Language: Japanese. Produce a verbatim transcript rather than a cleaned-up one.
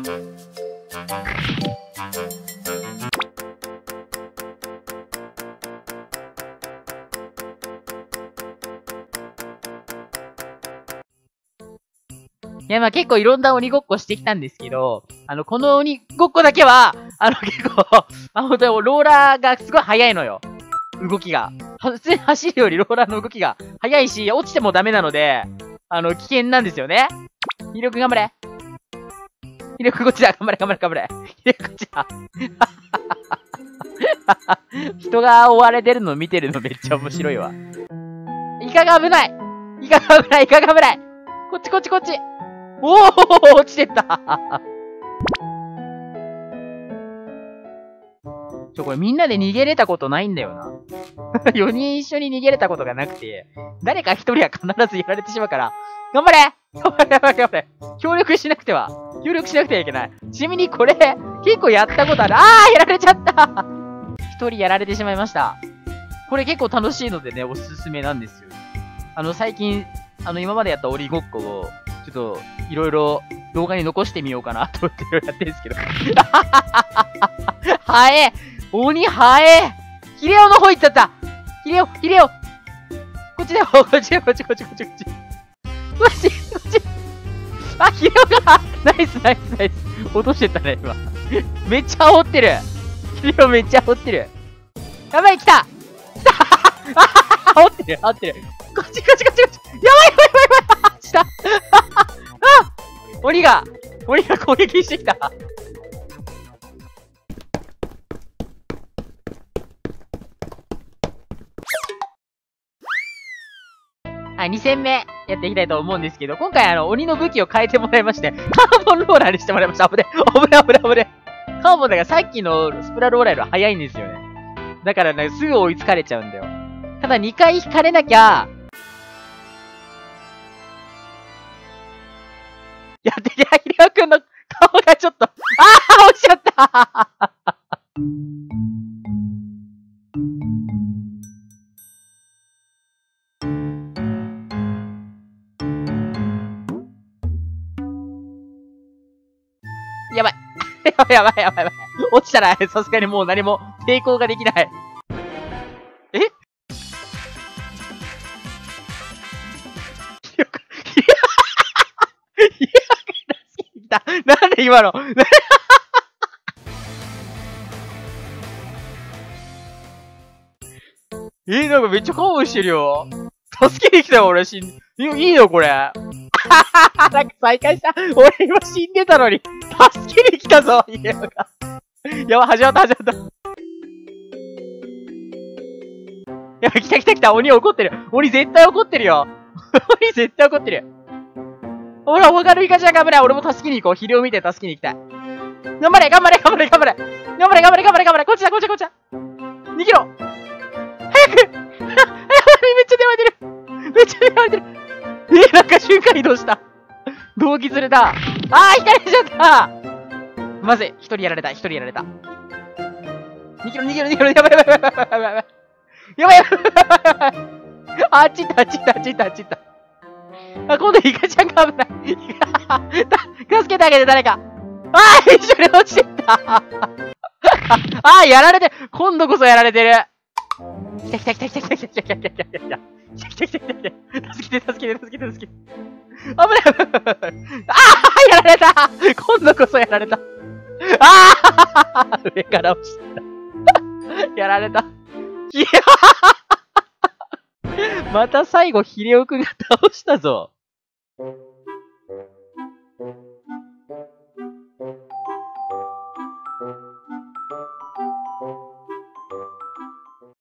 いや、まあ結構いろんな鬼ごっこしてきたんですけど、あの、この鬼ごっこだけは、あの結構、あ、本当にローラーがすごい速いのよ。動きが。普通に走るよりローラーの動きが速いし、落ちてもダメなので、あの、危険なんですよね。ひろくん頑張れ。ひろくんこっちだ。頑張れ頑張れ頑張れ。ひろくんこっちだ。人が追われてるの見てるのめっちゃ面白いわ。イカが危ない。イカが危ない。イカが危ない。こっちこっちこっち。おお、落ちてった。ちょ、これみんなで逃げれたことないんだよな。よにん一緒に逃げれたことがなくて、誰かひとりは必ずやられてしまうから、頑張れ頑張れ頑張れ頑張れ協力しなくては。協力しなくてはいけない。ちなみにこれ、結構やったことある。あーやられちゃったひとりやられてしまいました。これ結構楽しいのでね、おすすめなんですよ。あの、最近、あの、今までやった鬼ごっこを、ちょっと、いろいろ動画に残してみようかなと思っていろいろやってるんですけど。はえ鬼はえヒレオの方行っちゃったヒレオヒレオこっちだよこっちだよこっちこっちこっちこっちこっちこっちあ、ヒレオがナイスナイスナイス落としてったね、今。めっちゃ煽ってるヒレオめっちゃ煽ってるやばい来た来た煽ってる煽ってるこっちこっちこっちこっちやばいやばいやばいやばいしたあ鬼が鬼が攻撃してきたはい、に戦目やっていきたいと思うんですけど、今回あの、鬼の武器を変えてもらいまして、カーボンローラーにしてもらいました。危ね、危ね、危ね、危ね。カーボンだからさっきのスプラローラーより早いんですよね。だからね、すぐ追いつかれちゃうんだよ。ただにかい引かれなきゃ、やってきた、ひろくんの顔がちょっと、ああ落ちちゃったやばい。やばいやばいやばいやばい。落ちたら、さすがにもう何も抵抗ができない。えひろくん、ひろくん、ひろくん助けに来た。なんで今のえ、なんかめっちゃカモンしてるよ。助けに来たよ、俺。死ん、いいのこれ。なんか再開した。俺今死んでたのに、助けに来たぞ、ヒレオが。やば、始まった、始まった。やば、来た来た来た、鬼怒ってる。鬼絶対怒ってるよ。鬼絶対怒ってる。ほら、他のイカちゃん頑張れ。俺も助けに行こう。ヒレオ見て助けに行きたい。頑張れ、頑張れ、頑張れ、頑張れ。頑張れ、頑張れ、頑張れ、頑張れ。こっちだ、こっちだ、こっちだ。逃げろ。早く。やばい、めっちゃ出られてる。めっちゃ出られてる。えー、なんか瞬間移動した。動機ずれた。あー、引かれちゃった。まずい、一人やられた、一人やられた。逃げろ、逃げろ、逃げろ、やばいやばいやばいやばいやばい。やばいやばいやばい。あっち行った、あっち行った、あっち行った、あっち行った。あ、今度イカちゃんが危ない。助けてあげて、誰か。あー、一緒に落ちてった。あー、やられてる。今度こそやられてる。来た来た来た来た来た来た来た来た来た来た来た来た来た来た来た助けて助けて助けて助けて危ない危ない危ないあーやられた今度こそやられたあー上から落ちたやられたいやまた最後ヒレオくんが倒したぞ